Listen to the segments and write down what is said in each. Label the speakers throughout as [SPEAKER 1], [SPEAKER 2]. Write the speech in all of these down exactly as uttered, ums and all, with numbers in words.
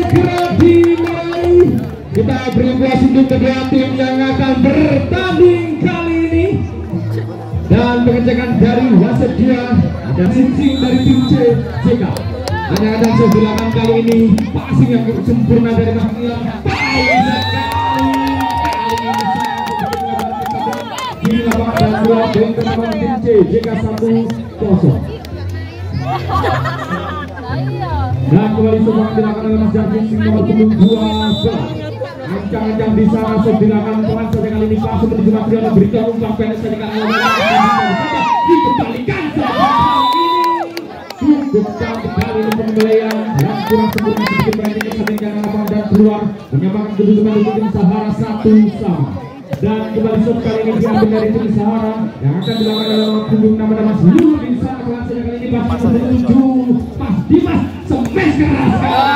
[SPEAKER 1] segera dimulai. Kita beri aplaus untuk kedua tim yang akan bertanding kali ini. Dan pengecekan dari wasit dua ada Sincing dari tim C J K. Hanya ada sebilangan kali ini passing yang sempurna dari Mas Nilam. Baik sekali. Ini lapangan dan dua poin pertama tim C J K satu kosong. Dan kembali semua dilakukan oleh Mas Jarvin nomor punggung dua belas. Ancang-ancang di sana sebilangan pelan saja kali ini pas menuju Matriana berikan umpan pendek saja kali ini dikembalikan saja cukup cantik kali ini pembelian yang kurang sempurna sedikit berarti kesampingkan lapangan dan keluar menyamakan kedudukan untuk tim Sahara satu sama. Dan kembali shot kali ini diambil dari tim Sahara yang akan dilakukan oleh punggung nama Mas Lulu di sana pelan saja kali ini pas menuju Mas Dimas smash keras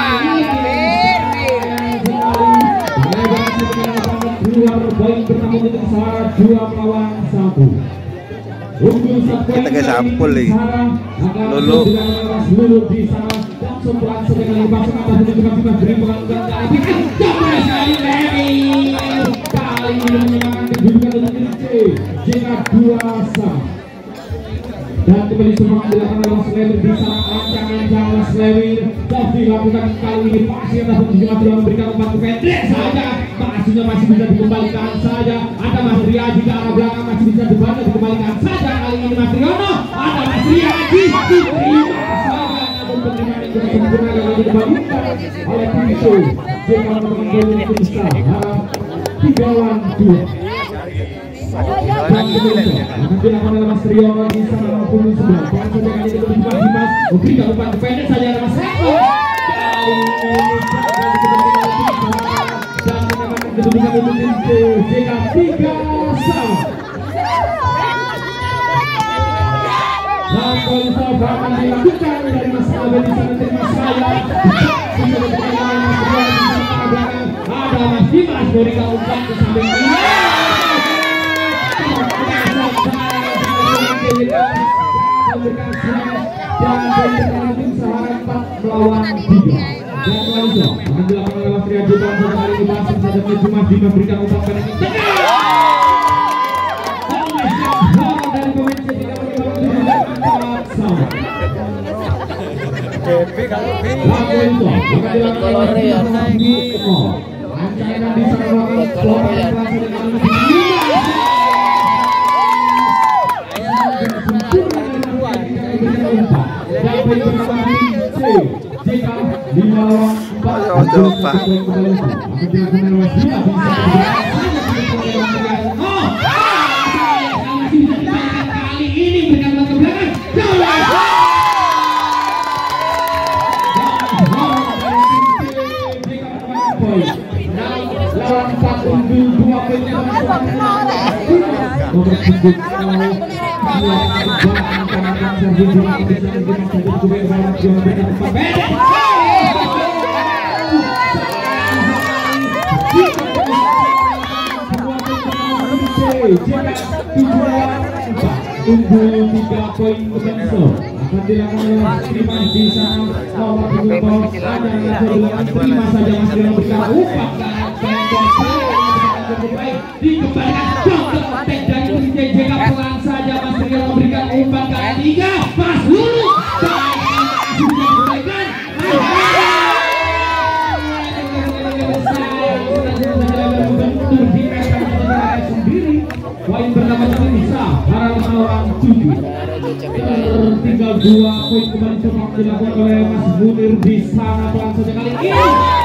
[SPEAKER 1] keluar poin pertama untuk Sahara dua melawan satu. Unggul satu poin
[SPEAKER 2] kita sampul nih.
[SPEAKER 1] Lulu Lulu di sana dan sebelah sekali pasang atas untuk Mas beri pengaruh kali kali ini menyenangkan kedudukan untuk tim C J K dua sama. Dan kembali semua dilakukan oleh Mas Lewir di sana ancang-ancang Mas Lewir dan dilakukan kali ini pasti atas untuk Mas Lewir memberikan umpan pendek saja. Masihnya masih bisa dikembalikan saja. Ada Mas Riaji ke arah belakang masih bisa dibaca dikembalikan saja. Kali ini Mas Riono ada Mas Riaji diterima saja. Namun penerimaan yang kurang sempurna yang dikembalikan oleh tim C J K menang untuk Sahara tiga lawan dua. Dan akan dilakukan oleh Mas Riono di sana maupun sebelah. Pelan saja kali ini untuk Mas Dimas memberikan umpan pendek saja ada Mas Reko. Kali ini kedudukan untuk tim C J K tiga sama. Dan poin akan dilakukan dari Mas Abe di sana terima saya. Ada Mas Dimas berikan umpan ke samping kiri. Dan poin tim Sahara empat melawan tiga. Dan langsung akan dilakukan oleh Mas Riaji dan kali ini langsung saja ke Mas Dimas memberikan umpan pendek ke tengah. Dan pemain C J K empat sama.
[SPEAKER 3] Devi kalau B.
[SPEAKER 1] Langsung akan dilakukan oleh Mas Dimas. Ancaman di sana melakukan lima lawan empat. Kali ini berkembang ke belakang. Lawan empat unggul dua poin. Nomor punggung unggul tiga poin Benso akan dilakukan oleh Dimas di sana nomor punggung ada yang terima saja Mas Dimas berkata umpan dikembalikan contoh konten dari tim C J K pelan saja Mas Dimas memberikan umpan ke tiga Mas Lulu poin pertama bisa para lawan tujuh. Tertinggal dua poin kembali coba dilakukan oleh Mas Munir di sana pelan saja kali ini.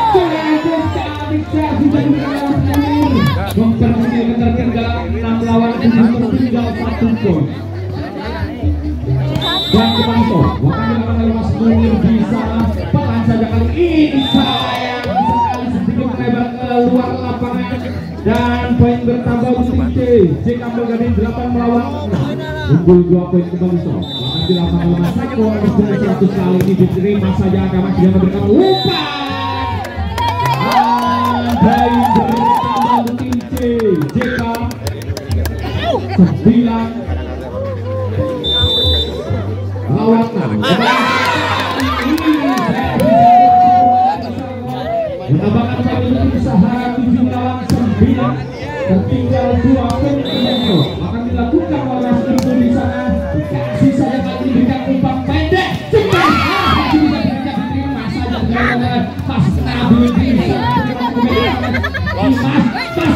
[SPEAKER 1] Memperkecil ketertinggalan enam lawan tujuh tertinggal satu poin. Dan kembali coba akan dilakukan oleh Mas Munir di sana pelan saja kali ini sayang sekali sedikit melebar ke luar lapangan. Dan poin bertambah untuk J K Melgadi delapan melawan enam. Unggul dua poin kembali so. Akan dilakukan oleh Mas Sako nomor seratus kali ini diterima saja agama dia memberikan umpan. Dan bertambah untuk J K sembilan lawan enam. menambahkan poin untuk Sahara tujuh lawan sembilan, tertinggal dua poin Kembaliso. Akan dilakukan oleh Mas di sana. Kasih saja kali diberikan umpan pendek cepat, masih bisa diberikan diterima saja dengan pas Nabil bisa Mas pas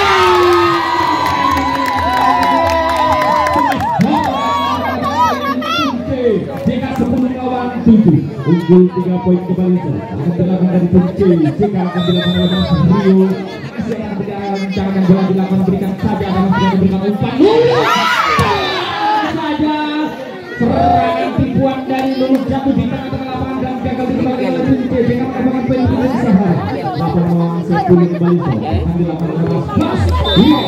[SPEAKER 1] jika sepuluh lawan tujuh unggul tiga poin Kembaliso. Akan dilakukan dari Punce jika akan dilakukan oleh Mas Rio. Masih akan mencanangkan bola dilakukan berikan saja akan memberikan umpan saja. Serangan tipuan dari Lulus jatuh di tengah-tengah lapangan dan gagal dikembalikan oleh Punce jika mendapatkan poin untuk Sahara. delapan lawan sepuluh Kembaliso. Akan dilakukan oleh Mas Bas Rio.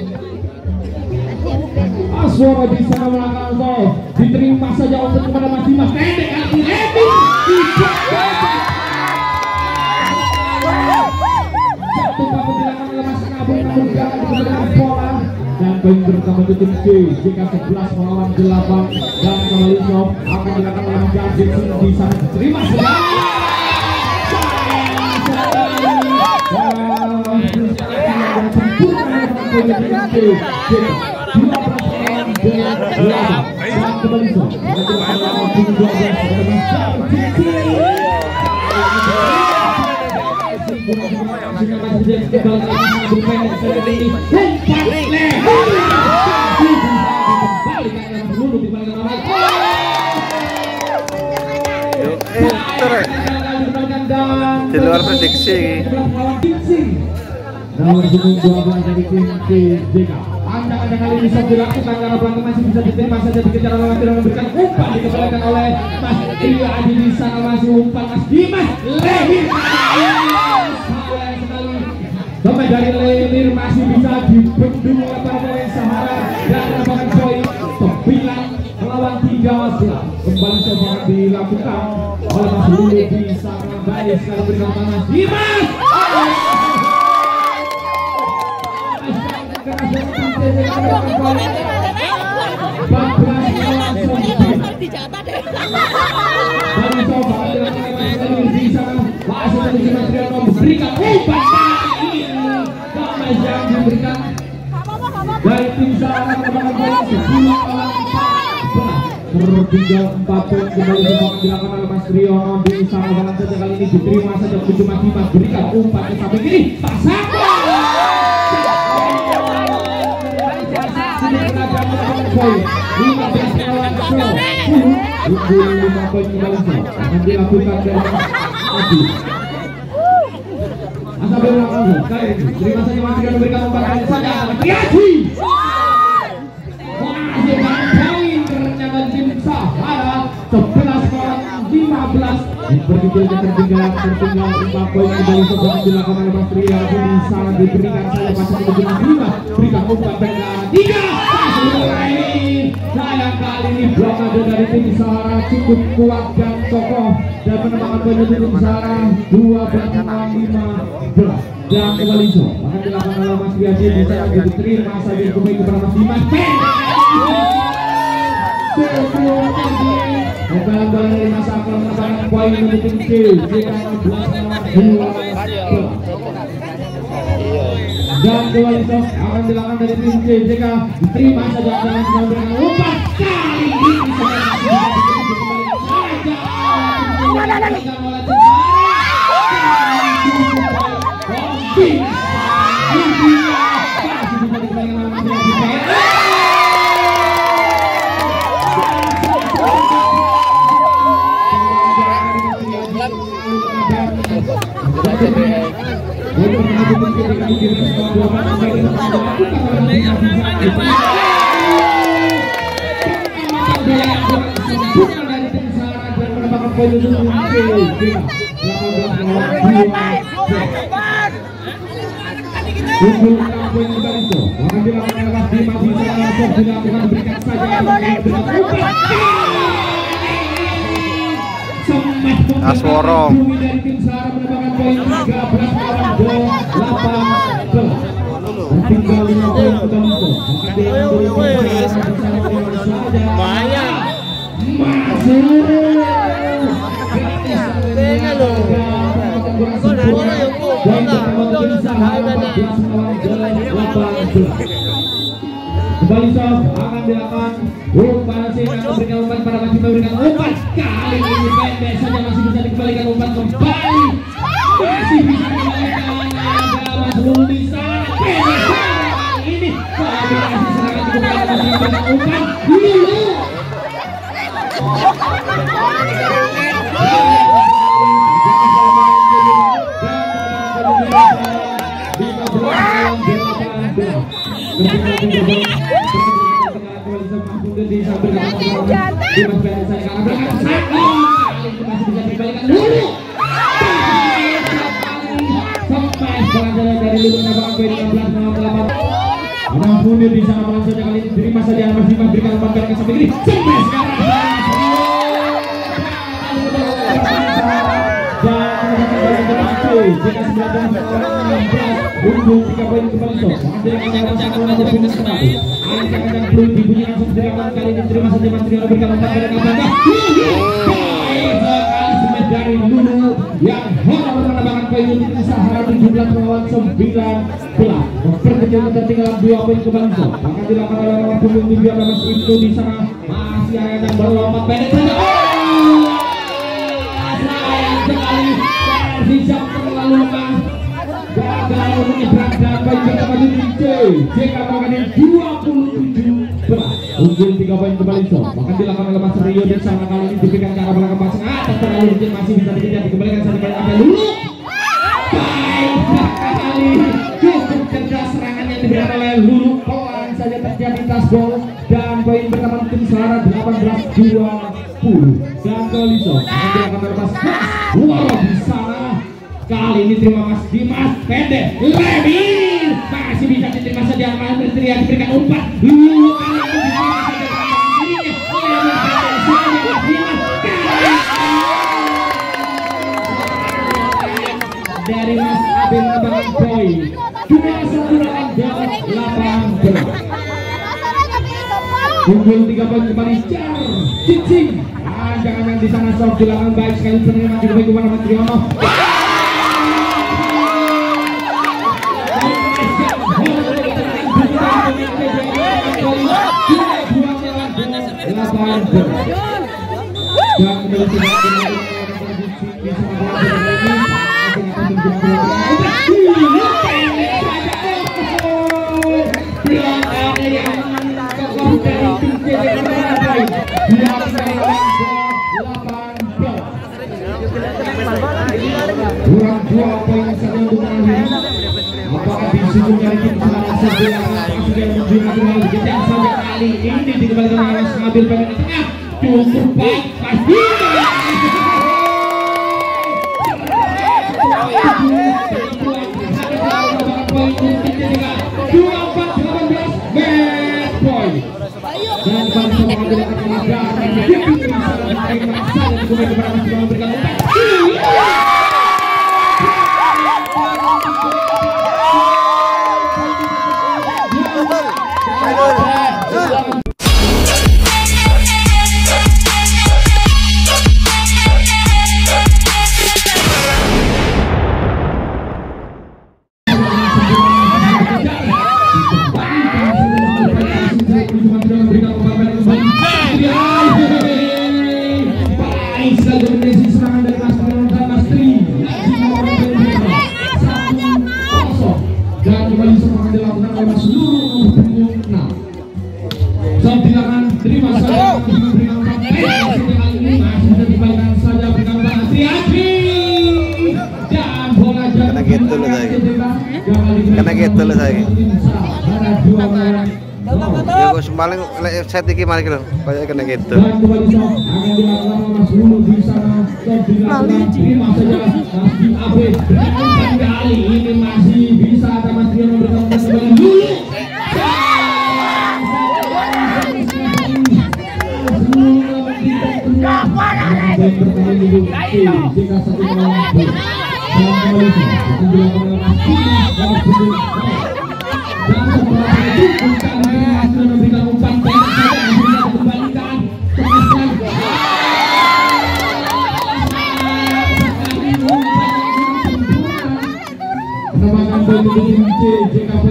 [SPEAKER 1] Asworo di sana melangkah gol, diterima saja untuk kepada Mas Dimas pendek kali ini jatuh kamu dilakukan oleh Mas Kabur namun gagal dikembalikan bola dan poin bersama tutup C jika sebelas melawan delapan dan Kembaliso akan dilakukan oleh Mas Jardim di sana diterima saja Kembaliso
[SPEAKER 2] di luar prediksi.
[SPEAKER 1] Nomor dua belas dari tim T J K. Anda-anda kali ini bisa dilakukan karena pelanggan masih bisa diterima saja dikejar oleh tidak memberikan umpan dikembalikan oleh Mas Rio Adi di sana masih umpan Mas Dimas Lehir sampai dari Lehir masih bisa dibendung oleh para pemain Sahara dan mendapatkan poin sembilan melawan tiga belas. Kembali sekarang dilakukan oleh Mas Rio di sana baik sekali berikan Mas Dimas berikan umpan yang diberikan dari tim Sahara mendapatkan poin sepuluh tertinggal empat poin kembali dilakukan oleh Mas Rio di sana balan saja kali ini diterima saja cuma Dimas berikan umpan ke samping kiri pasang lima belas lawan sepuluh lima poin kembali akan dilakukan dari Adi Asal langsung kali ini terima saja masih akan memberikan umpan kali saja Triadi masih poin ternyata tim Sahara sebelas lawan lima belas berkecil ketertinggalan tertinggal lima poin kembali setelah dilakukan oleh Mas Ria di sana diberikan saja pasang ke lima berikan umpan dengan tiga sayang kali ini blokade dari tim Sahara cukup kuat dan kokoh dan menambahkan poin untuk tim Sahara dua belas lima belas dan Kembaliso akan dilakukan oleh Mas Biasi di sana diterima saja kembali kepada Mas Dimas Bukan bola dari Mas Akmal menambahkan poin untuk tim C jika dua belas dan Kembaliso akan dilakukan dari tim C jika diterima saja dengan memberikan umpan kali ini
[SPEAKER 2] Asworo
[SPEAKER 1] Masuk empat belas melawan delapan belas. Kembali sob akan dilakukan umpan sih akan memberikan umpan pada masih memberikan umpan kali ini pendek saja masih bisa dikembalikan umpan kembali masih bisa dikembalikan ada Mas Lulu di sana pendek kali ini kombinasi serangan dikembalikan masih memberikan umpan Lulu Namun di sana malam saja kali ini terima saja masih memberikan umpan ke sampai ini sampai sekarang jika sembilan belas enam belas unggul tiga poin kembali sob yang perlu dibunyi langsung dilakukan kali ini terima saja Mas Trio berikan umpan pada Kabaka dari Lulu yang horor menambahkan poin untuk Sahara tujuh belas melawan sembilan belas memperkecil ketertinggalan dua poin kembali sob akan dilakukan oleh nomor punggung tujuh Mas Ibnu di sana masih ada yang berlompat pendek saja sayang sekali versi jam terlalu lemah gagal menyeberang dan poin pertama di J J kabarkan dua puluh tujuh belas unggul tiga poin kembali sob akan dilakukan oleh Mas Rio di sana kali ini diberikan ke arah belakang pasang atas terlalu licin masih bisa dikejar dikembalikan saja pada Abel Lulu baik sekali cukup cerdas serangan yang diberikan oleh Lulu pelan saja terjadi tasbol dan poin pertama tim Sahara delapan belas dua puluh dan kali sob akan dilakukan oleh Mas Waro di sana kali ini terima Mas Dimas pendek Lemir masih bisa diterima saja Mas Berteriak diberikan umpan Lulu kali ini dari Mas Abel menambahkan poin dua satu lawan delapan belas unggul tiga poin kembali Jar Cicing jangan di sana sob dilakukan baik sekali penerimaan juga baik kepada Mas Triono dan kurang dua poin saja untuk mengakhiri apakah disusul dari tim Sahara sebelah sudah menunjukkan dikejar saja kali ini dikembalikan oleh Mas Nabil pada tengah cukup baik pasti dua empat delapan belas match point dan kembali sama mengambil kemenangan dan begitu bisa menarik masa dan kemudian kepada Mas Nabil memberikan umpan
[SPEAKER 2] karena gitu loh saya. Ya gue semaling set iki mari lho, kayak kena gitu.
[SPEAKER 1] ini masih bisa ada Mas Rio memberikan kembali dulu.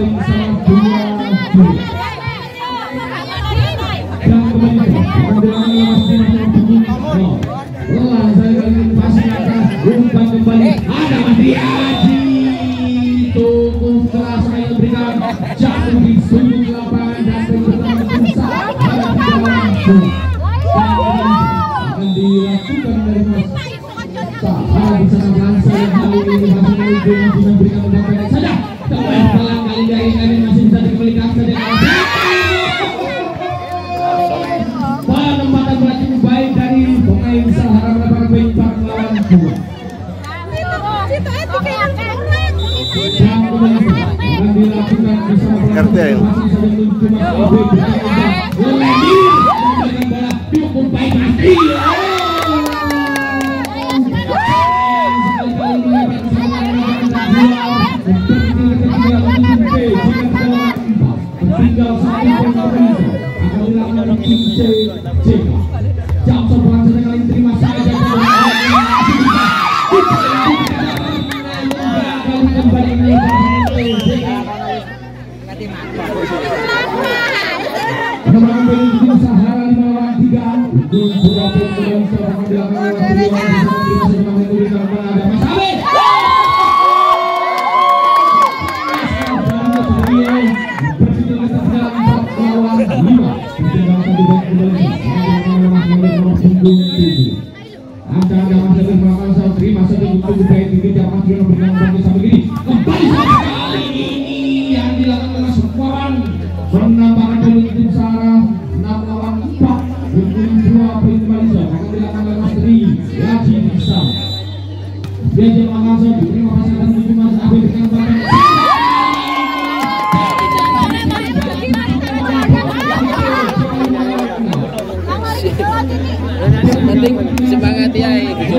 [SPEAKER 1] poin sama dua dua. Dan kembali menjelang lemas tim Mas Lelan saya kali ini pasang atas umpan kembali ada Mas Haji tunggu keras saya berikan jatuh di sudut lapangan dan pertama besar ada tiga langsung akan dilakukan dari Mas Sahara di sana Bangsa yang kali ini masih menuju masih memberikan umpan pendek saja kembali pelan kali dari kami masih bisa dikembalikan saja penempatan bola cukup baik dari pemain Sahara mendapatkan poin empat melawan dua. Yang akan dilakukan bersama pelatih masih saja menuju Mas Abe Lelir memberikan bola cukup baik Mas Rio. Sekali-kali melebar bersama tinggal satu pemain akan dilakukan tim C J K. Jam sebelas saja kali terima saja kembali penambahan poin tim Sahara lima lawan tiga untuk dua poin seorang dilakukan oleh Mas Anda masih melakukan saat terima saja untuk baik tinggi jangan sudah memberikan bantuan sampai gini kembali kali ini yang dilakukan oleh Sukmawan menambahkan poin tim Sahara enam lawan empat untuk dua poin kembali saja akan dilakukan oleh Mas Tri Haji bisa dia jangan langsung terima kasih atas menuju Mas Abe dengan bantuan
[SPEAKER 3] penting semangat ya itu.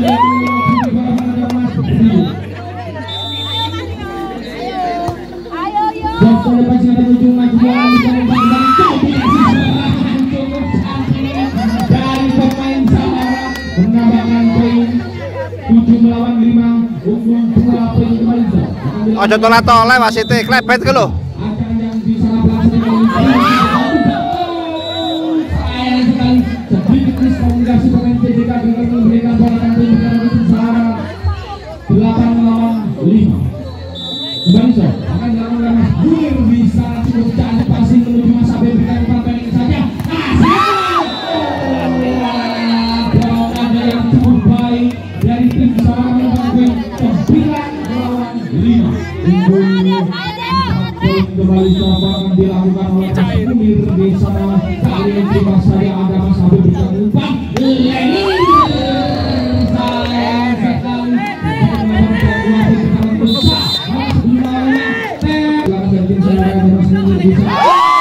[SPEAKER 1] dari pemain Sahara menambahkan poin tujuh melawan lima untuk dua poin kembali.
[SPEAKER 2] Ojo tolak-tolak wasit klebet ke lho.
[SPEAKER 1] Akan yang bisa melaksanakan sedikit miskomunikasi pemain C J K dengan memberikan bola kantong kepada tim Sahara delapan melawan lima. Kembali so, akan dilakukan oleh Mas Bulir bisa cukup cantik passing menuju Mas Abe berikan umpan pendek saja. Bola ada yang cukup baik dari tim Sahara mendapatkan sembilan melawan lima. Poin kembali coba akan dilakukan oleh Mas Bulir di sana. Kali ini terima saja ada Mas Abe berikan umpan Lelir sayang sekali menambahkan dua poin pertama besar Mas Bimanya silakan dari tim Sahara ada Mas Lelir bisa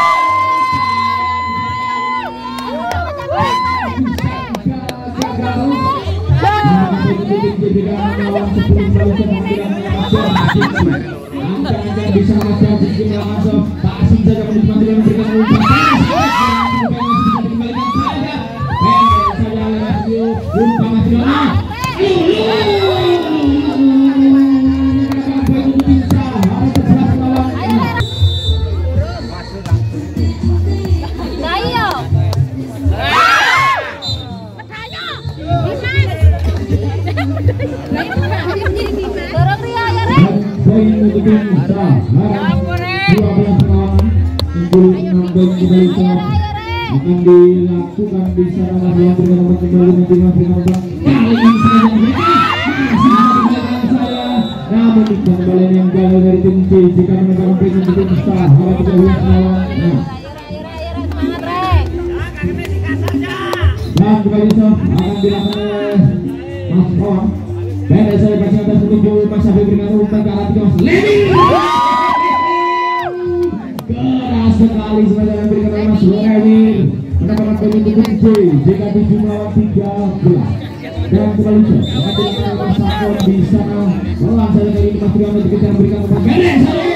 [SPEAKER 1] Angka-angka bisa Mas Haji kita langsung passing saja menikmati dan memberikan umpan dikembalikan saja pendek saja oleh Mas Rio umpan Mas Rio menambahkan poin untuk tim Sahara harus sebelas melawan lima. Poin untuk tim Sahara dua belas melawan enam poin kembali saat akan dilakukan di sana Mas yang berikan umpan kembali nanti Mas berikan umpan kali ini sengaja mereka masih bisa dikembalikan saya namun di kembalian yang gagal dari tim C jika menambahkan poin untuk tim Sahara tiga belas melawan enam. Dan kembali so akan dilakukan oleh Mas Kawan pendek saya kasih atas menuju Mas Abe berikan umpan ke arah tiga Mas Lelir keras sekali sebenarnya yang berikan oleh Mas Lelir mendapatkan poin untuk tim C jika tujuh melawan tiga belas. Dan kembali so akan dilakukan oleh Mas Sakon di sana melawan saja kali ini Mas Triyono dikejar memberikan umpan pendek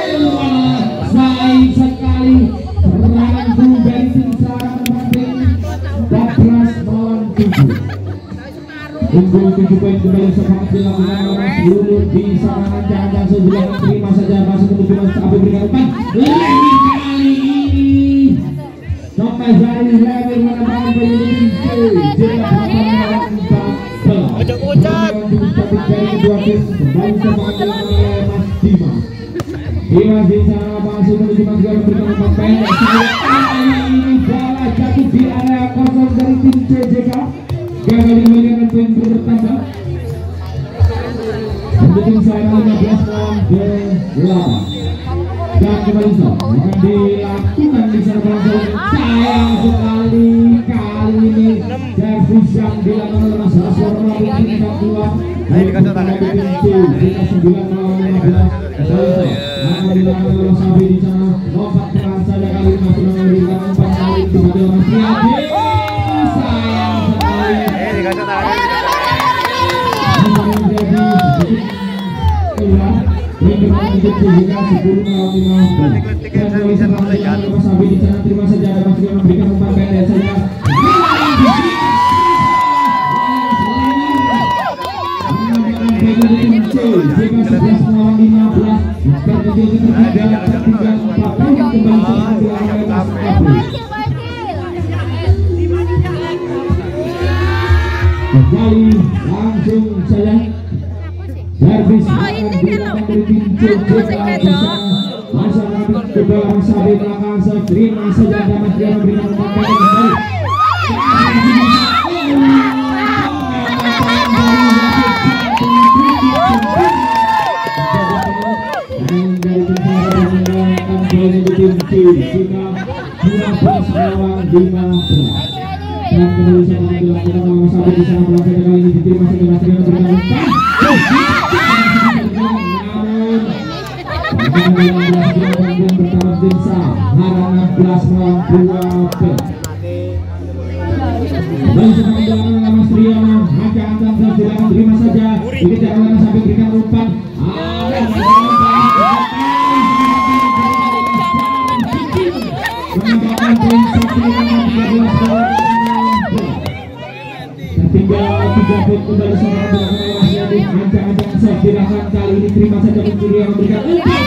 [SPEAKER 1] baik sekali serangan full dari tim Sahara mendapatkan empat belas melawan tujuh. Unggul tujuh poin kembali semangat dilakukan oleh Mas Lulur di sana ancang-ancang sebelah terima saja masih menuju Mas Abe berikan berikan umpan. Lewin kali ini sampai dari Lewin menambahkan penyelidikan
[SPEAKER 3] Ojok ucap.
[SPEAKER 1] Kembali sepak dilakukan oleh Mas Dimas. Dimas di sana langsung menuju Mas Garo berikan umpan pendek. Kali ini bola jatuh di area kosong dari tim C J K. Gagal dikembalikan poin bertambah. Untuk tim saya lima belas lawan delapan. Dan kembali so akan dilakukan di sana langsung. Sayang sekali kali ini servis yang dilakukan oleh Mas Haswar melakukan tingkat dua. Baik kita sembilan lawan lima belas. Akan dilakukan oleh Sabi di sana. Lompat keras saja kali ini masih memberikan umpan kali kepada Mas Riyadi. Sayang sekali.
[SPEAKER 2] Eh dikasih tangan.
[SPEAKER 1] Terima saja ada Mas Rion memberikan umpan pendek saja. Kembali langsung saja servis akan dilakukan dari tim C J K. Masa nanti ke belakang Sabi belakang saya terima saja ada Mas Rion memberikan umpan pendek kembali. Tim C kita dua belas lawan lima belas. Dan kembali sama dilakukan oleh Sabi di sana belakang kali ini diterima saja Mas Rion memberikan umpan. Bertaraf Dinsa Harang enam belas lawan dua belas. Baik sepak dilakukan oleh Mas Rion. Angka-angka silakan terima saja. Ini jangan sampai berikan umpan. Menambahkan poin satu dengan tiga belas lawan tinggal tiga poin kembali sama belakang Mas Yadi. Ancang-ancang set dilakukan kali ini terima saja pencuri yang memberikan umpan.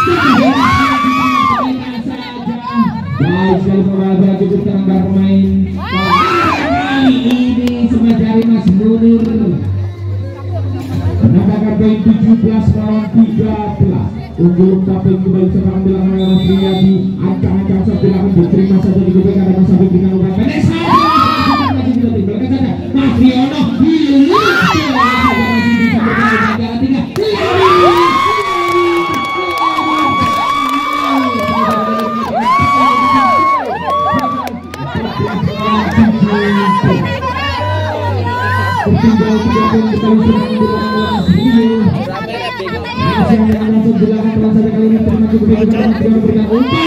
[SPEAKER 1] Baik sekali pembalap cukup teranggar pemain. Kali ini sebelah dari Mas Munir menambahkan poin tujuh belas lawan tiga belas. Unggul poin kembali sekarang belakang Mas Riyadi. Ancang-ancang set dilakukan diterima saja digunakan ada Mas Habib berikan umpan pendek. Mas Riono tinggal tiga poin kembali serang di belakang Mas Rio. Masih ada langsung belakang telah saja kali ini terima cukup baik kepada Mas Rio memberikan umpan.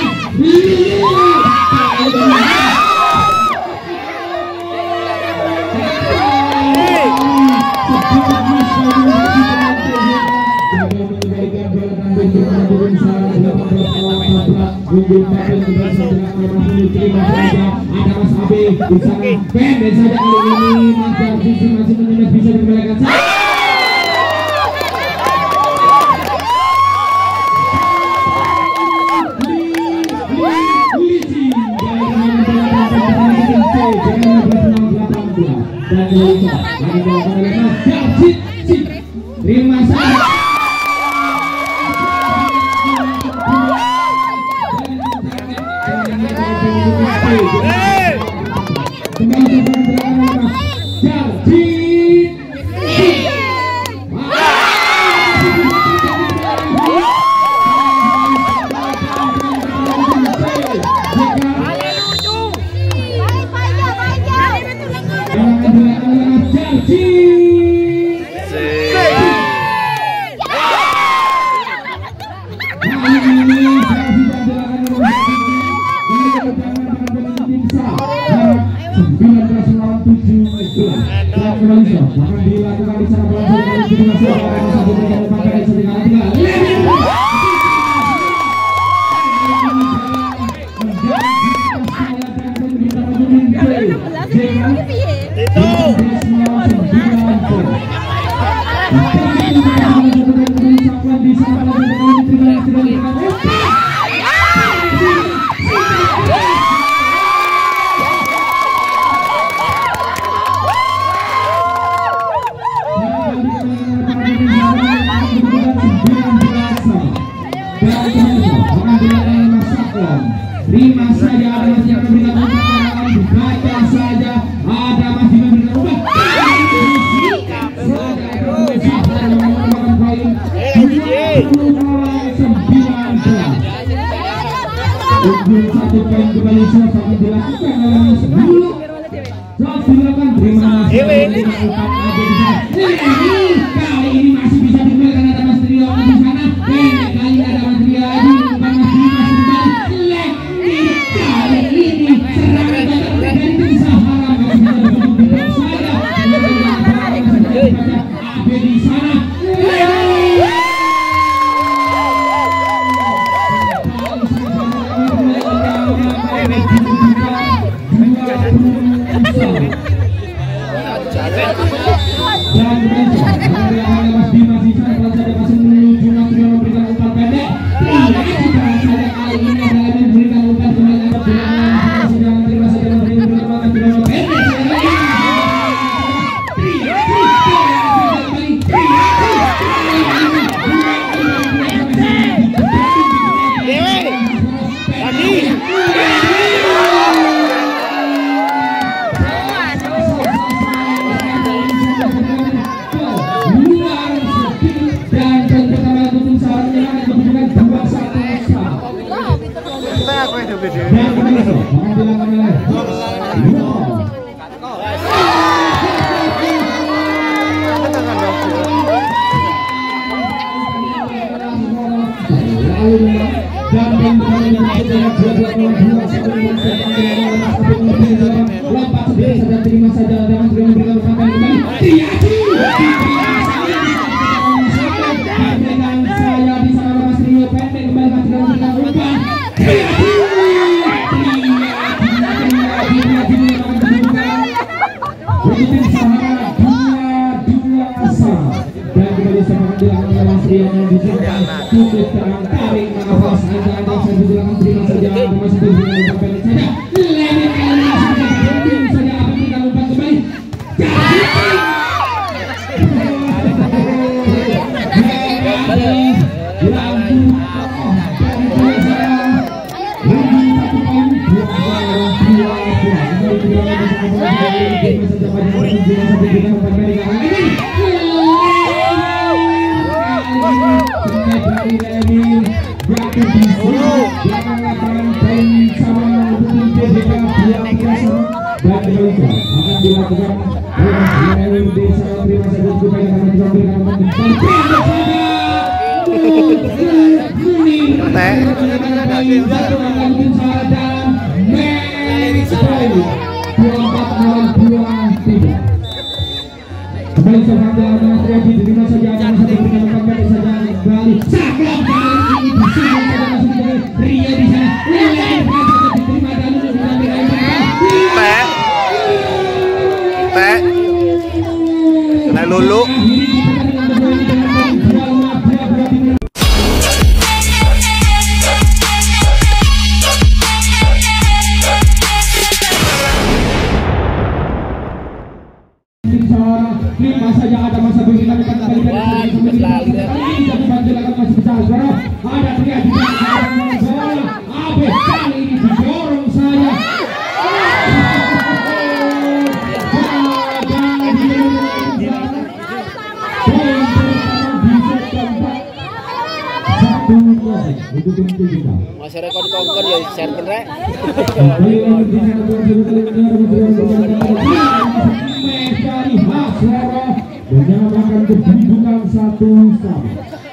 [SPEAKER 1] Unggul papan kembali saja terima saja ada Mas Abe di sana pendek saja kali ini Mas Jarvis masih menyemes bisa dikembalikan saja. Terima saja. terima saja ada masih yang memberikan umpan, dibaca saja ada masih memberikan umpan. Unggul satu poin kembali selesai dilakukan oleh sepuluh. Telah dilakukan terima kasih. Kali ini masih bisa digunakan ada Mas Trio di sana. Pendek kali ada Mas Trio lagi umpan masih masih kembali. Kali ini serangan dari tim Sahara masih bisa dibuat saja. Ada di sana. terima saja dengan memberikan umpan kembali. Dengan saya di sana Mas Rio pendek kembali Mas Rio memberikan umpan. Begitu Sahara dua dua sama dan kembali semangat dilakukan oleh Mas Rio yang diserang cukup terang tarik nafas anda-anda saya bilang terima saja masih diberikan umpan pendek saja. Lewat kali ini saja akan kita umpan kembali. Kembali saja Mas Redi diterima saja akan satu berikan umpan pendek saja kembali saklap kali ini disini saja masuk ke Ria di sana diterima dan
[SPEAKER 2] Teh Teh kena lulu.
[SPEAKER 1] Terima saja ada masa berikan umpan kembali dari dibantu masih bisa suara ada teriak di bola Abe kali ini didorong saya
[SPEAKER 3] masih rekor kongkon ya server rek.
[SPEAKER 1] Menyamakan kedudukan satu sama.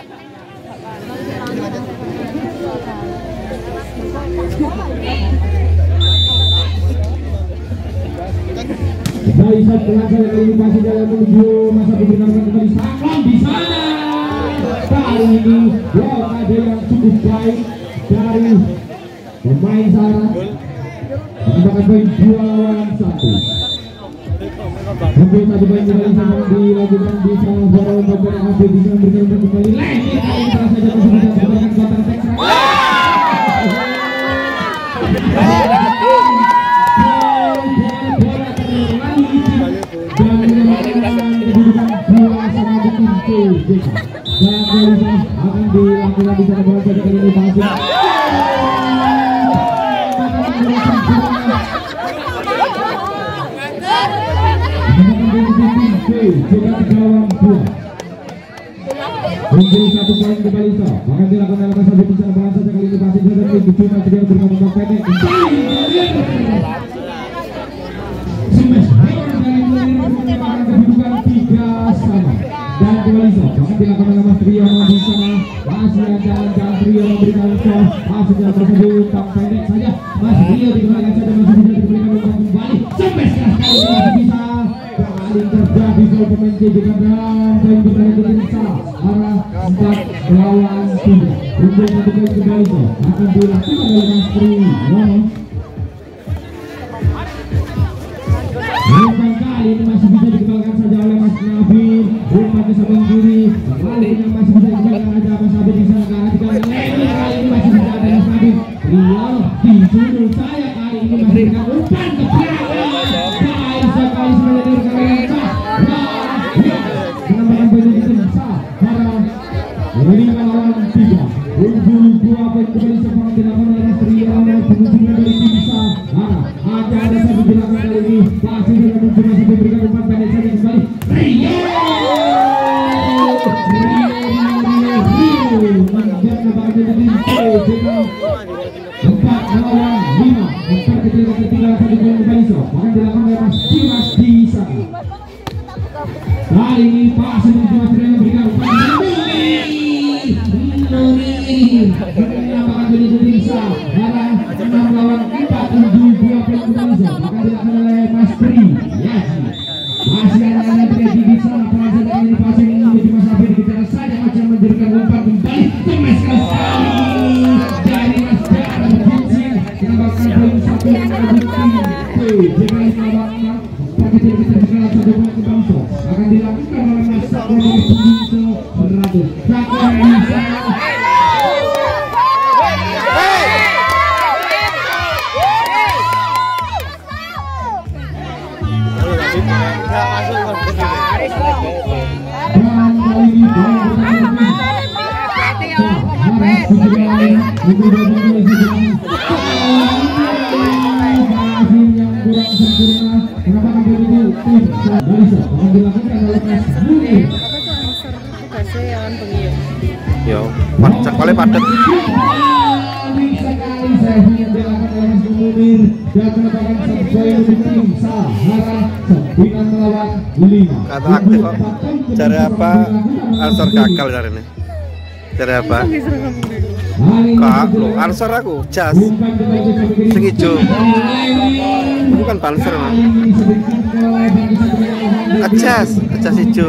[SPEAKER 1] Dari saat pelajar yang ini masih dalam menuju masa pergunakan kembali Saklon di sana. Kali ini wow ada yang cukup baik dari pemain Sahara. Mengembangkan poin dua lawan satu. Mungkin satu poin kembali sama dilakukan di sana baru beberapa hasil bisa memberikan umpan kembali lagi kali saja masih bisa memberikan kotak tekra. Dan akan dilakukan di sana bola pada kali ini masih juga tiga lawan dua. Unggul satu poin kembali so. Akan dilakukan oleh satu bisa balas saja kali ini pasti saja di cuma tiga berkembang pendek. Smash kedudukan tiga sama dan kembali so. Akan dilakukan oleh Mas Trio di sana. Masih ada jalan Trio memberikan so. Masih jalan tersebut tak pendek saja. Mas Trio dikembalikan saja masih bisa diberikan umpan kembali. Smash keras kali ini masih bisa. Kali terjadi gol pemain J J K dan poin bertahan di salah arah empat lawan tiga. Unggul satu poin kembali so. Akan dilakukan oleh Mas Trio. Umpan kali ini masih bisa dikembalikan saja oleh Mas Nabil. Umpan ke samping kiri. Kali ini masih bisa dikembalikan saja Mas Nabil di sana. Kali ini masih bisa ada Mas Nabil. Rio di sudut saya kali ini masih dengan umpan ke belakang. Baik sekali sebenarnya kalian tak. Penambahan poin itu bisa. Para lima lawan tiga. Unggul dua poin kembali sepak dilakukan oleh Mas Rio. Pengunjungnya dari bisa. Ada ada satu dilakukan kali ini. Masih dengan muncul masih diberikan umpan pendek saja kembali. Rio. Rio Rio Rio. Menjadi bagian dari empat lawan lima. Empat ketiga ketiga satu poin kembali so. Akan dilakukan oleh Mas Dimas di sana. Kali ini Pak Senin Dimas Rio memberikan umpan menambahkan jadi bisa barang enam lawan empat tujuh dua poin kembali so. Akan dilakukan oleh Mas Pri. Masih ada yang terjadi di sana. Perasaan kali ini passing ini menuju Mas Abid dikejar saja macam menjadikan umpan kembali. Temes sekali dari Mas Dara Vincent menambahkan poin satu yang lanjutin. Jika ini lawan enam pergi kita dikenal satu poin kembali so. Akan dilakukan oleh Mas Sakura Bungso beratus. Sakura bisa.
[SPEAKER 2] Yo, cak paling padat. Kata aktif kok. Cara apa? Ansor gagal cari ini. Cara apa? Kak, lo ansor aku jas. Sing ijo. Bukan panser, Mas. Ajas, ajas ijo.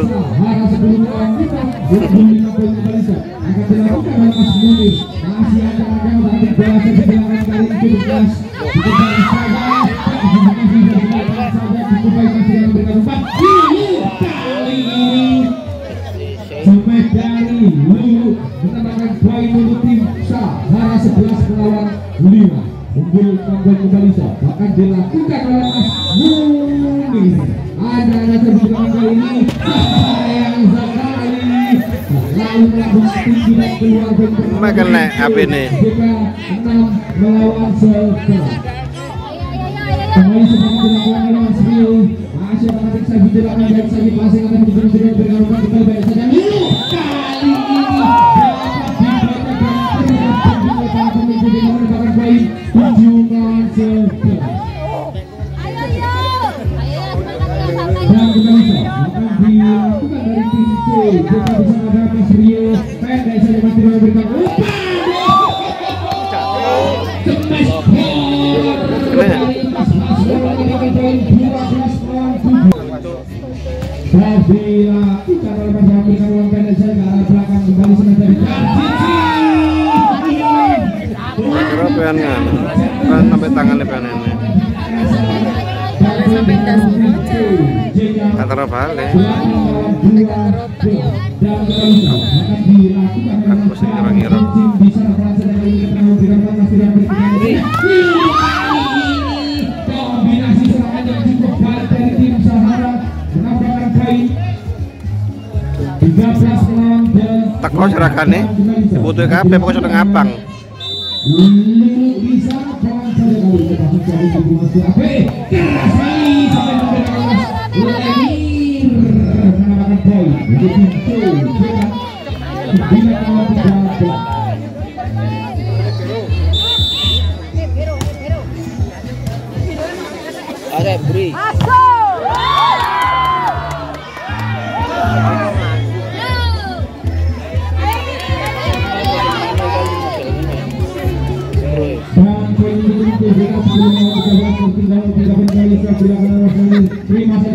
[SPEAKER 1] Sampai dari Lulu menambahkan poin untuk tim Sahara sebelas melawan lima. Unggul tambah kembali so. Bahkan dilakukan oleh Mas Munir. Ada ada terbukaan kali ini sayang sekali lalu melakukan tinggi dan keluar bentuk
[SPEAKER 2] makan nek apa ini
[SPEAKER 1] enam melawan sebelas. Kembali seperti dilakukan oleh Mas Rio. Masih otomatis saya dilakukan dan saya passing akan diberikan berikan umpan kembali baik saja Lulu. Kali ini dapat dibacakan menambahkan poin tujuh melawan sebelas. Dan kembali so, akan dilakukan dari tim C. Kita bisa ada Mas Rio. Pendek saja masih memberikan umpan. Smash dan dilakukan oleh Mas memberikan umpan pendek saja ke arah belakang kembali sementara di
[SPEAKER 2] kira pengen kan sampai tangannya pengen ini antara balik aku sih kira-kira
[SPEAKER 1] kombinasi serangan yang cukup baik dari tim Sahara menambahkan poin tiga belas melawan delapan.
[SPEAKER 2] teko seragane dibutuhin kabeh pokoknya sudah ngabang.
[SPEAKER 1] Lulu bisa pelan saja kali ini masuk dari Mas Ape keras sekali sampai memberikan Mas Lemir
[SPEAKER 3] Ada beri.
[SPEAKER 1] Terima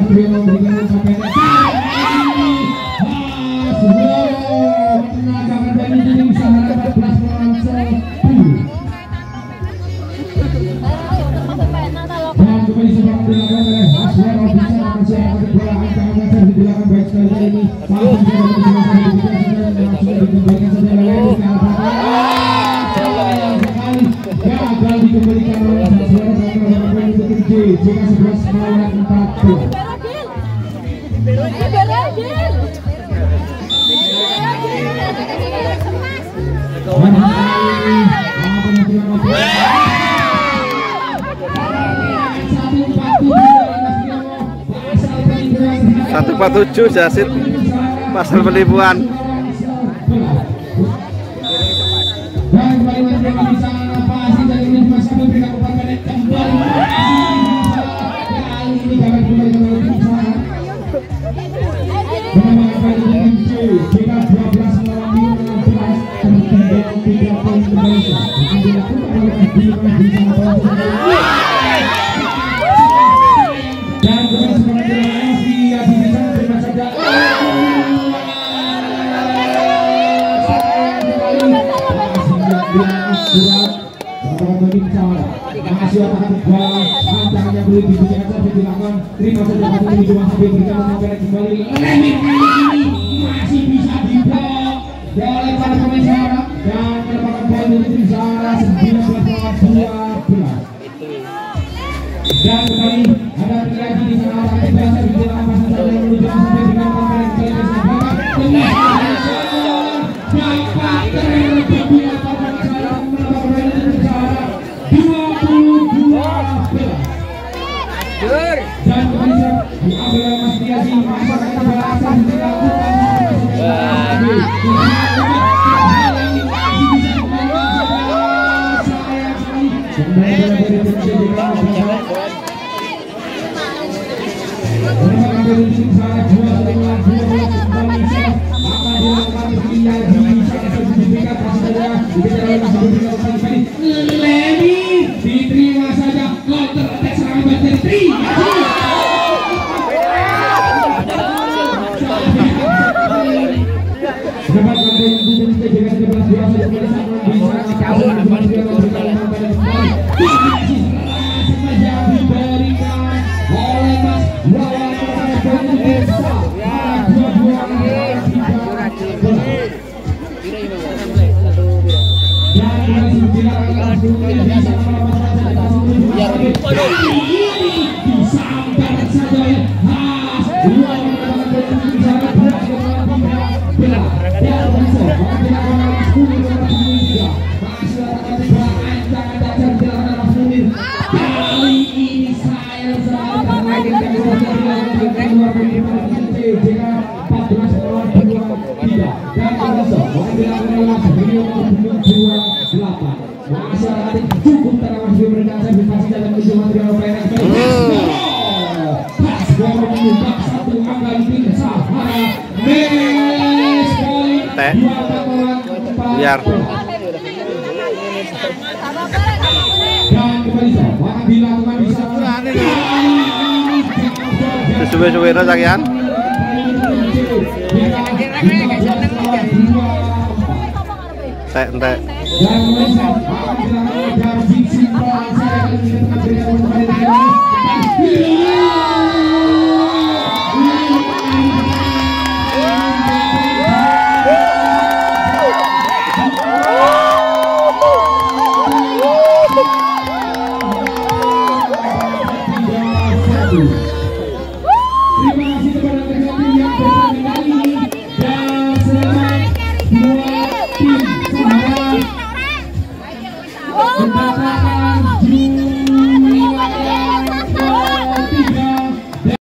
[SPEAKER 2] satu empat tujuh Jasid pasal penipuan. Terima saja masih cuma sampai berikan sampai kembali masih bisa diblok oleh para pemain Sarap dan merupakan poin untuk tim Sarap sembilan belas dua belas. Dan kembali ada lagi di sana akan biasa di dalam masa yang menuju sampai dengan pemain Sarap dapat terlebih lapangan Sarap merupakan tim Sarap dua puluh dua belas. Dan kemudian diambil Mas Diasi masyarakat balasan dilakukan diterima saja counter attack serangan dari Tri. Teh biar sesuai-sesuai rakyat. Teh teh
[SPEAKER 1] Dan